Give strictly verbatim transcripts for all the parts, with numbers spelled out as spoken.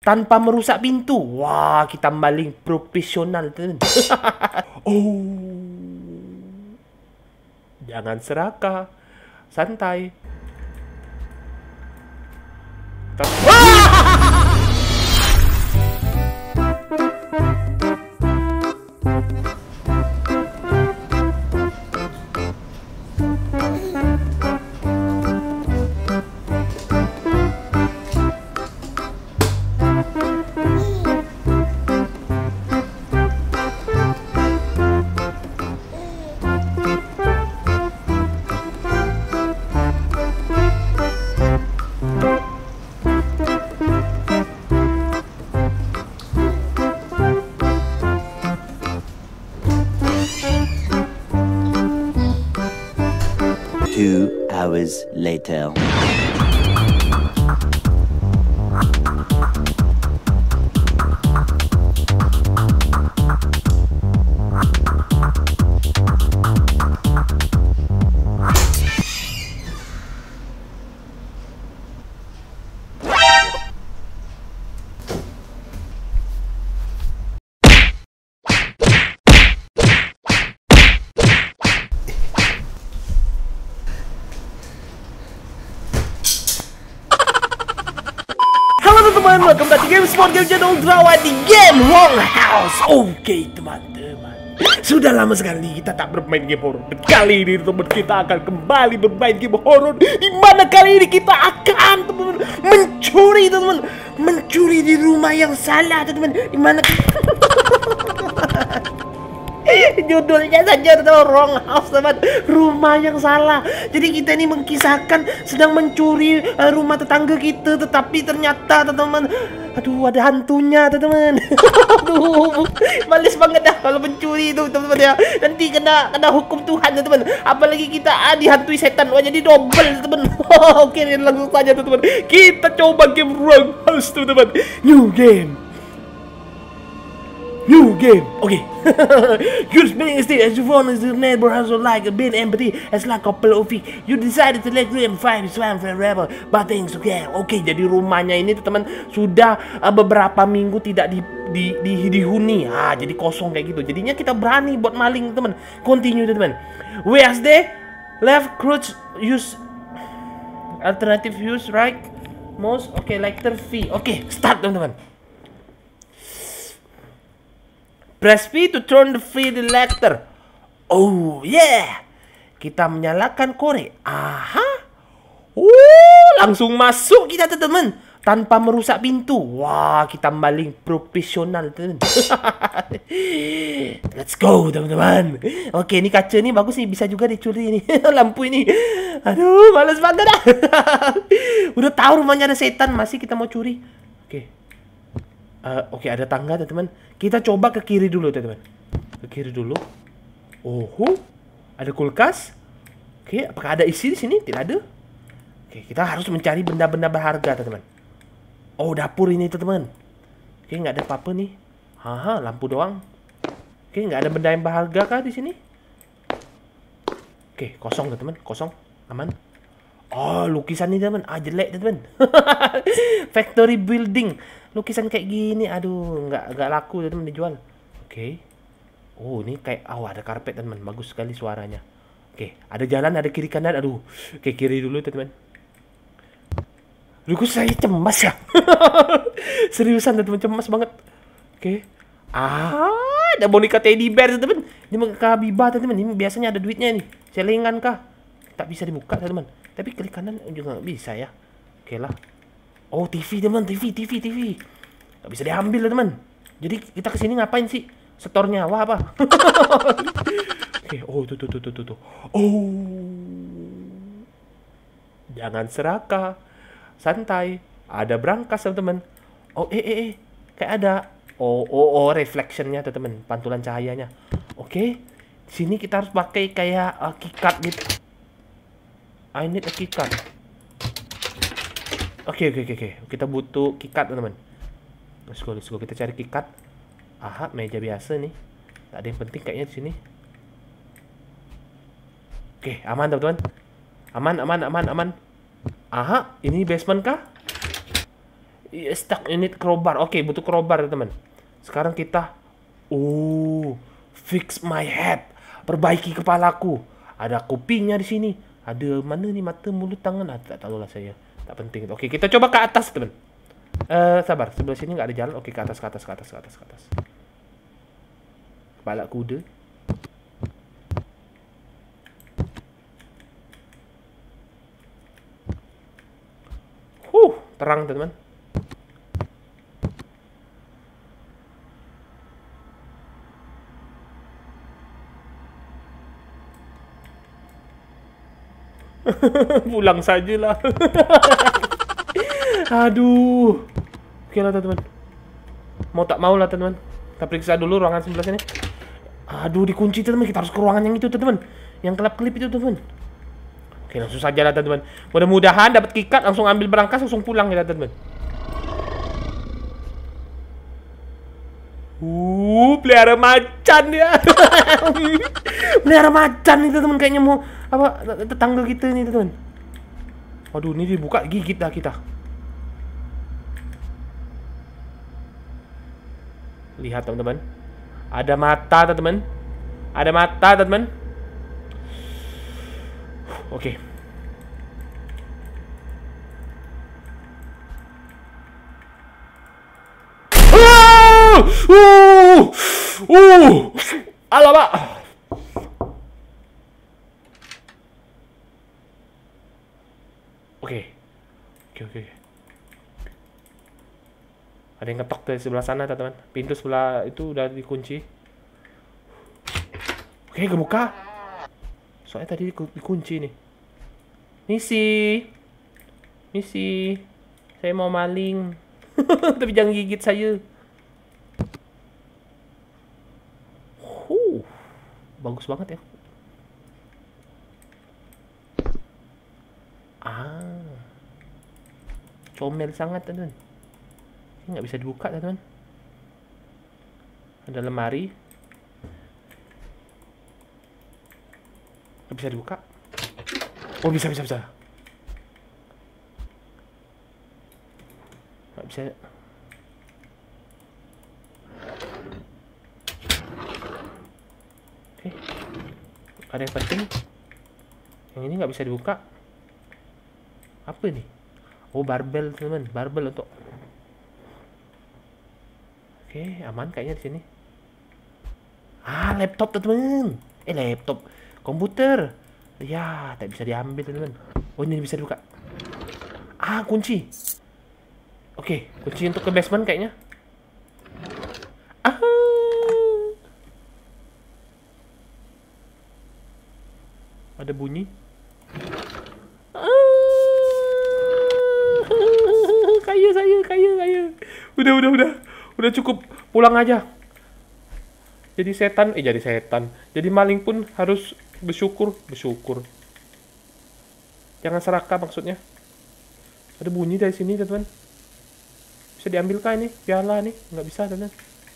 tanpa merusak pintu. Wah, kita maling profesional, teman. Oh, jangan serakah, santai. Two hours later. Teman-teman, welcome back to GameSpot, game channel Drawat di Game Wrong House. Oke teman-teman, sudah lama sekali kita tak bermain game horror. Kali ini teman kita akan kembali bermain game horror. Di mana kali ini kita akan teman-teman mencuri teman-teman, mencuri di rumah yang salah teman-teman. Di mana judulnya saja tuh Wrong House teman, rumah yang salah. Jadi kita ini mengkisahkan sedang mencuri uh, rumah tetangga kita, tetapi ternyata teman-teman, aduh ada hantunya teman-teman. Aduh, males banget dah kalau mencuri itu teman-teman ya. Nanti kena kena hukum Tuhan teman-teman. Apalagi kita ah, dihantui setan, wah jadi double teman. Oke, langsung saja teman-teman. Kita coba game Wrong House teman-teman. New game. New game, okay. Your spinning state as you phone as your neighbor has like a bit empathy as like a couple of feet. You decided to let them find swam forever, but things okay. Oke, okay, jadi rumahnya ini teman sudah uh, beberapa minggu tidak di, di, di, dihuni. Ah, jadi kosong kayak gitu. Jadinya kita berani buat maling teman. Continue teman. Where's the left crouch use alternative use right mouse. Oke, okay, like V. Oke, okay, start teman-teman. Press V to turn the V selector. Oh yeah. Kita menyalakan korek. Aha. Uh, langsung masuk kita teman-teman tanpa merusak pintu. Wah, kita maling profesional teman. Let's go teman-teman. Oke, ini kaca nih bagus nih, bisa juga dicuri ini. Lampu ini. Aduh, males banget dah. Udah tahu rumahnya ada setan, masih kita mau curi. Oke. Uh, Oke, okay, ada tangga teman-teman. Kita coba ke kiri dulu teman-teman. Ke kiri dulu. Oh, ada kulkas. Oke, okay, apakah ada isi di sini? Tidak ada. Oke, okay, kita harus mencari benda-benda berharga teman-teman. Oh, dapur ini teman-teman. Oke, okay, nggak ada apa-apa nih. Haha, lampu doang. Oke, okay, nggak ada benda yang berharga kah di sini? Oke, okay, kosong teman-teman, kosong, aman. Oh, lukisan ini teman, ah jelek teman. Factory building, lukisan kayak gini, aduh, nggak nggak laku teman dijual. Oke, okay. Oh ini kayak, oh ada karpet teman, bagus sekali suaranya. Oke, okay. Ada jalan, ada kiri kanan, aduh, ke kiri dulu teman. Lu kok saya cemas ya? Seriusan teman, cemas banget. Oke, okay. Ah, ada boneka teddy bear teman. Ini boneka Habibah teman, ini biasanya ada duitnya nih, celengan kah? Tak bisa dibuka teman. Tapi klik kanan juga nggak bisa ya. Oke lah. Oh T V teman, T V, T V, T V. Nggak bisa diambil teman. Jadi kita kesini ngapain sih? Setor nyawa apa? Oke, oh tuh tuh tuh tuh tuh. Oh, jangan serakah, santai. Ada brankas teman-teman. Oh eh eh eh, kayak ada. Oh oh oh, reflectionnya teman-teman, pantulan cahayanya. Oke, sini kita harus pakai kayak uh, keycard gitu. I need a keycard. Oke, oke, oke, oke. Kita butuh keycard, teman-teman. Let's go, let's go. Kita cari keycard. Aha, meja biasa nih. Tak ada yang penting kayaknya di sini. Oke, aman, teman-teman. Aman, aman, aman, aman. Aha, ini basement kah? Stuck unit crowbar. Oke, butuh crowbar teman. Sekarang kita oh, fix my head. Perbaiki kepalaku. Ada kupingnya di sini. Ada mana nih mata, mulut, tangan? Ah, tak tahu lah saya. Tak penting. Oke, kita coba ke atas, teman. Eh, uh, sabar. Sebelah sini nggak ada jalan. Oke, ke atas, ke atas, ke atas, ke atas, ke atas. Kepala kuda. Huh, terang, teman. Pulang sajalah. Aduh. Oke lah teman-teman. Mau tak mau lah teman-teman. Kita periksa dulu ruangan sebelah sini. Aduh, dikunci teman-teman. Kita harus ke ruangan yang itu teman-teman. Yang kelap-kelip itu teman-teman. Oke, langsung saja lah teman-teman. Mudah-mudahan dapat kikat, langsung ambil berangkas, langsung pulang ya teman-teman. Uh, pelihara macan dia. Pelihara macan itu teman, kayaknya mau apa tetangga kita nih teman. Waduh, ini dibuka gigit dah kita. Lihat teman-teman. Ada mata teman-teman. Ada mata teman-teman. Oke. Uh, uh, alamak. Oke, oke, oke. Ada yang ngetok dari sebelah sana, teman-teman. Pintu sebelah itu udah dikunci. Oke, kebuka. Soalnya tadi dikunci nih. Misi, misi. Saya mau maling. Tapi jangan gigit saya. Huh, bagus banget ya. Ah, comel sangat teman-teman. Ini nggak bisa dibuka teman-teman. Ada lemari. Nggak bisa dibuka. Oh, bisa, bisa, bisa. Nggak bisa. Oke. Ada yang penting. Yang ini nggak bisa dibuka. Apa ini? Oh, barbel teman, barbel untuk. Oke, aman kayaknya di sini. Ah, laptop teman. Eh, laptop, komputer. Ya, tak bisa diambil teman. Oh, ini bisa dibuka. Ah, kunci. Oke, kunci untuk ke basement kayaknya. Ah. Ada bunyi. Kayu, kayu, kayu, kayu. Udah, udah, udah. Udah cukup, pulang aja. Jadi setan, eh jadi setan. Jadi maling pun harus bersyukur, bersyukur. Jangan serakah maksudnya. Ada bunyi dari sini, teman-teman. Bisa diambil kah ini? Piala nih, nggak bisa, teman-teman.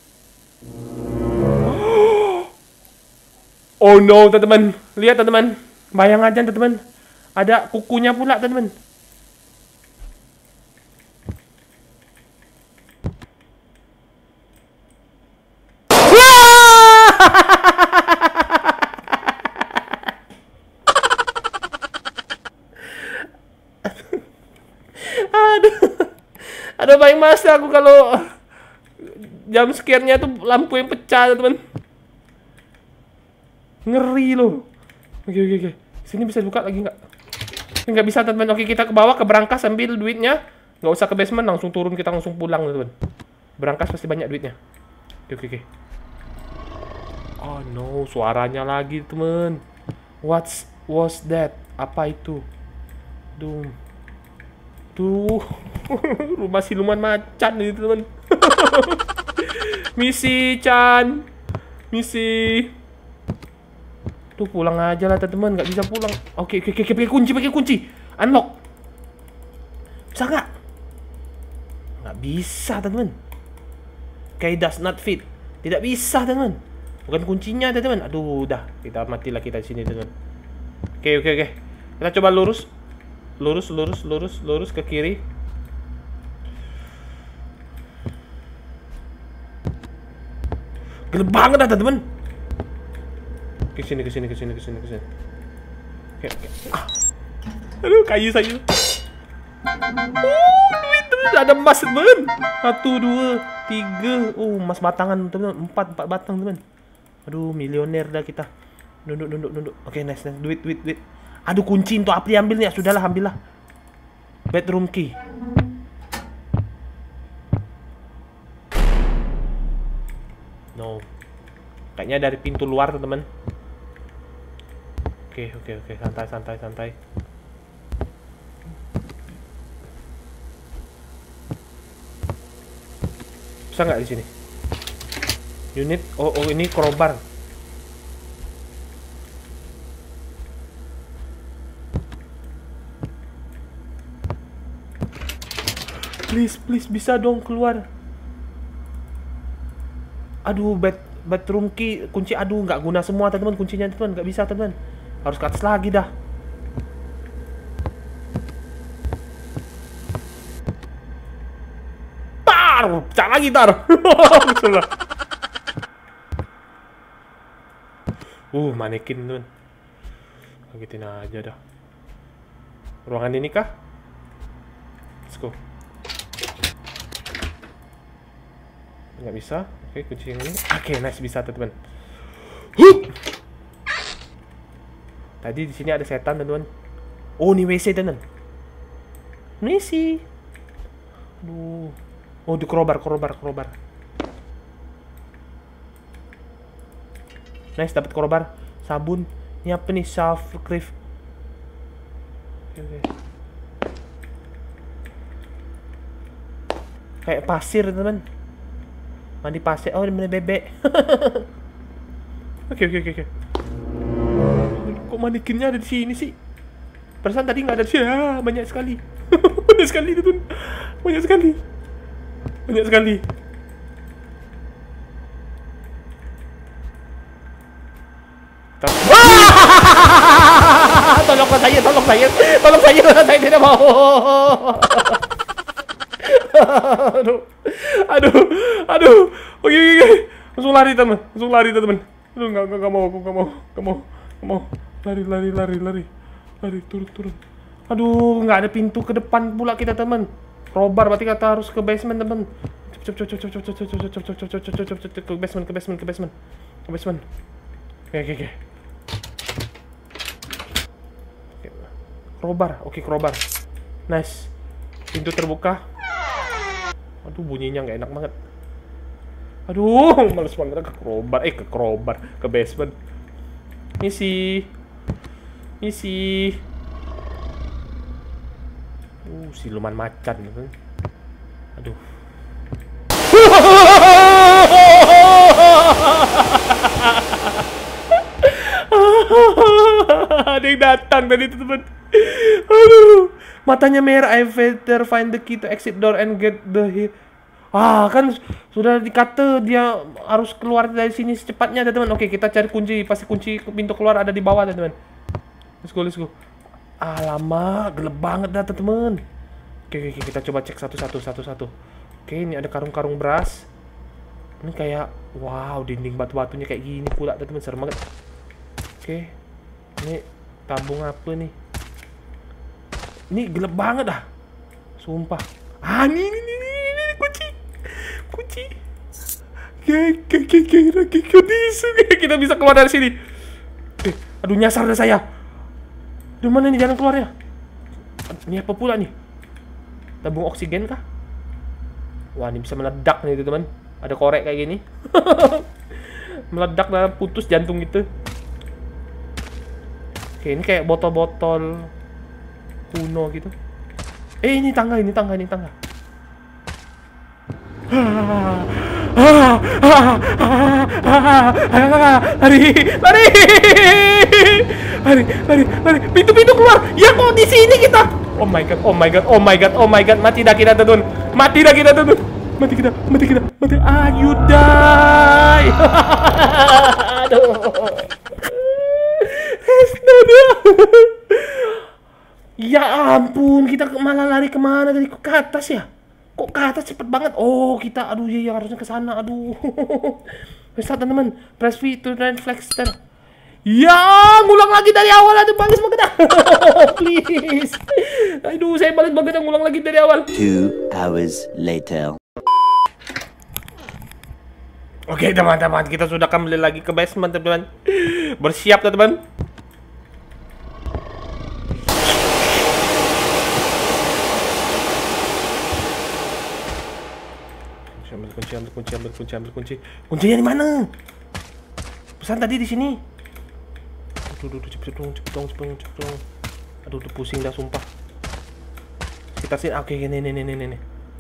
Oh no, teman-teman. Lihat, teman-teman. Bayang aja, teman-teman. Ada kukunya pula, teman-teman. Ada baik masa aku kalau jam scare-nya tuh lampu yang pecah, teman. Ngeri loh. Oke, oke, oke. Sini bisa buka lagi nggak? Nggak bisa, teman. Oke, kita ke bawah, ke berangkas, ambil duitnya. Nggak usah ke basement, langsung turun, kita langsung pulang, teman. Berangkas pasti banyak duitnya. Oke, oke, oke. Oh no, suaranya lagi, teman. What's was that? Apa itu? Duh. Tuh, rumah siluman macan nih teman. Misi Chan, misi. Tuh pulang aja lah teman, nggak bisa pulang. Oke, oke, oke, pakai kunci, pakai kunci. Unlock. Bisa nggak? Nggak bisa teman. Key does not fit. Tidak bisa teman. Bukan kuncinya teman. Aduh, udah kita matilah kita di sini teman. Oke, oke, oke. Kita coba lurus. Lurus, lurus, lurus, lurus ke kiri. Gelap banget dah teman-teman. Ke sini, ke sini, ke sini, ke sini, ke sini. Oke, oke. Ah. Aduh, kayu saya. Oh, duit teman, ada emas teman. Satu, dua, tiga. Oh, emas batangan teman. Empat, empat batang teman. Aduh, milioner dah kita. Nunduk, nunduk, nunduk. Oke, nice, nice. Duit, duit, duit. Aduh, kunci untuk Apri ambil nih. Sudahlah, ambillah. Bedroom key. No. Kayaknya dari pintu luar teman. Oke, oke, oke. Santai, santai, santai. Bisa nggak di sini? Unit, oh, oh ini crowbar. Please, please bisa dong keluar. Aduh, bed bedroom key kunci, aduh nggak guna semua teman-teman kuncinya teman, nggak bisa teman. Harus ke atas lagi dah. Pecah lagi tar. uh manekin teman, kagetin aja dah. Ruangan ini kah? Let's go. Nggak bisa. Oke, kunci yang ini. Oke, nice, bisa teman. Huh! Tadi di sini ada setan teman. Oh, ini W C teman. W C. Aduh. Oh, di crowbar, crowbar, crowbar. Nice, dapat crowbar. Sabun. Ini apa nih? Self cream. Oke, oke. Kayak pasir, teman. Mandi pasir. Oh, ini mandi bebek. Oke, oke, oke, oke. Kok manikinnya ada di sini sih? Perasaan tadi nggak ada di sini. Ah, banyak sekali. Banyak sekali, teman. Banyak sekali. Banyak sekali. Tolong saya, tolong saya, tolong saya, saya tidak mau. Aduh, aduh, aduh. Oke, oke, oke. Langsung lari teman, langsung lari teman. Aduh, nggak, nggak, nggak mau, aku nggak mau, nggak mau, nggak mau. Lari, lari, lari, lari, lari, turun, turun. Aduh, nggak ada pintu ke depan pula kita teman. Crowbar berarti kita harus ke basement teman. Cep cep cep cep cep cep cep cep cep cep cep cep cep cep ke basement, ke basement, ke basement, ke basement. Oke, oke, oke. Crowbar, oke, crowbar. Nice. Pintu terbuka. Aduh, bunyinya nggak enak banget. Aduh, males banget ke crowbar, eh ke crowbar, ke basement. Misi, misi. Uh, siluman macan gitu. Aduh. Ada yang datang tadi teman. Aduh, matanya merah. I better find the key to exit door and get the here. Ah, kan sudah dikata dia harus keluar dari sini secepatnya, teman. Oke, kita cari kunci. Pasti kunci pintu keluar ada di bawah, teman. Let's go, let's go. Alamak, gelap banget dah, teman. Oke, oke, kita coba cek satu-satu, satu-satu. Oke, ini ada karung-karung beras. Ini kayak, wow, dinding batu-batunya kayak gini pula, teman. Serem banget. Oke, ini tabung apa nih? Ini gelap banget dah, sumpah. Ah, ini, ini, ini, ini, ini kunci, kunci. Kayak, kayak, kayak, kayak, kayak, kita bisa keluar dari sini. Eh, aduh, nyasar dah saya. Di mana nih jalan keluarnya? Ini apa pula nih? Tabung oksigen kah? Wah, ini bisa meledak nih teman. Ada korek kayak gini. Meledak dan putus jantung gitu. Oke, ini kayak botol-botol kuno gitu. Eh, ini tangga, ini tangga, ini tangga. Lari, lari, lari, lari, lari. Pintu-pintu keluar. Ya, kok di sini kita? Oh my god, oh my god, oh my god, oh my god. Mati dah kita teman. Mati dah kita teman. Mati kita, mati kita, mati. Ah, you die. Aduh. Astaga. Ya ampun, kita malah lari kemana tadi? Kok ke atas ya? Kok ke atas cepet banget? Oh, kita, aduh, ya, ya harusnya ke sana. Aduh. Restart teman-teman. Press V to run Flexster. Ya, ngulang lagi dari awal. Aduh, bagus banget dah. Please. Aduh, saya balas banget dah, ngulang lagi dari awal. Two hours later. Oke teman-teman, kita sudah kembali lagi ke basement teman-teman. Bersiap teman-teman. Ambil kunci, ambil kunci, ambil kunci, ambil kunci. Kuncinya di mana? Pesan tadi di sini. Aduh, aduh, aduh, cepet dong, cepet dong, cepet dong, cepet dong. Aduh, udah pusing dah sumpah. Sekitar sini, oke, ini, ini, ini, ini.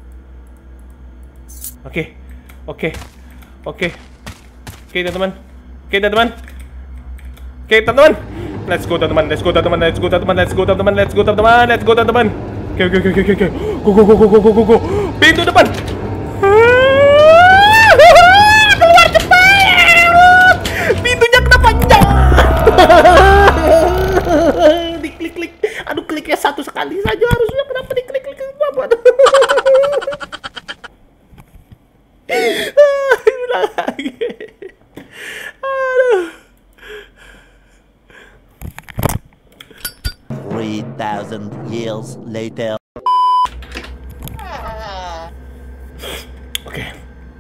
Oke, oke. Oke, oke teman-teman, oke teman-teman, oke teman-teman, let's go teman-teman, let's go teman-teman, let's go teman-teman, let's go teman-teman, let's go teman-teman, let's go teman-teman. Oke oke oke oke oke, go go go go go go go, pintu depan. Keluar cepat, pintunya kenapa jangan? Diklik klik, aduh kliknya satu sekali saja harusnya, kenapa diklik klik apa? Lagi. Aduh. Three thousand years later. Oke.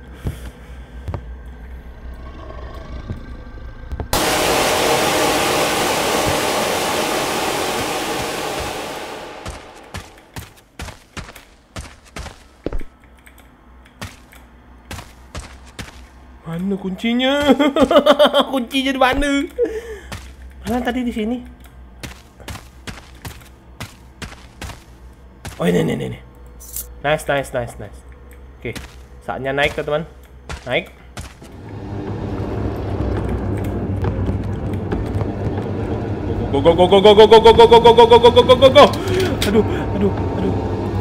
Mana kuncinya? Kuncinya di mana? Mana tadi di sini? Oh ini ini ini. Nice nice nice nice. Oke, saatnya naik teman-teman. Naik. Go go go go go go go go go go go go go go go go go. Aduh aduh aduh.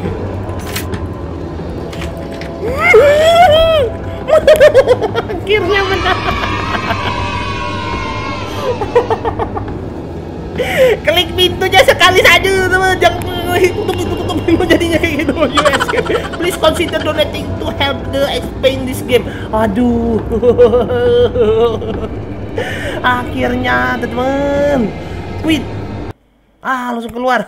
Akhirnya menang. Klik pintunya sekali saja teman, jangan tutup tutup tutup pintu jadinya kayak gitu. U S game. Please consider donating to help the explain this game. Aduh. Akhirnya teman. Quit. Ah langsung keluar.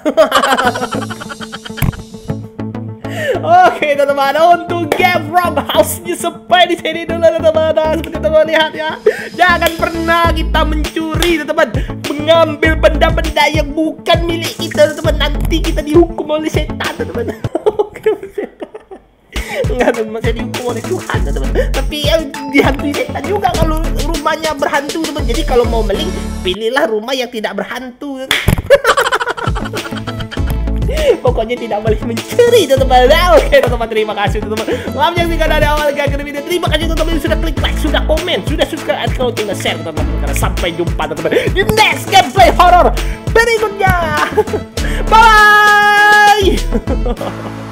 Oke teman-teman, untuk game Rob House-nya sampai di sini dulu teman-teman. Nah, seperti teman-teman lihat ya, jangan pernah kita mencuri teman-teman, mengambil benda-benda yang bukan milik kita teman-teman. Nanti kita dihukum oleh setan teman-teman. Oke setan. Enggak teman-teman, saya dihukum oleh Tuhan teman-teman. Tapi yang dihantui setan juga kalau rumahnya berhantu teman. Jadi kalau mau maling, pilihlah rumah yang tidak berhantu. Pokoknya tidak boleh mencuri teman-teman. Oke teman-teman, terima kasih teman-teman. Maaf yang tinggal dari awal ke akhir video. Terima kasih teman-teman yang sudah klik like, sudah komen, sudah subscribe, atau tinggal share teman-teman. Sampai jumpa teman-teman di next gameplay horror berikutnya. Bye.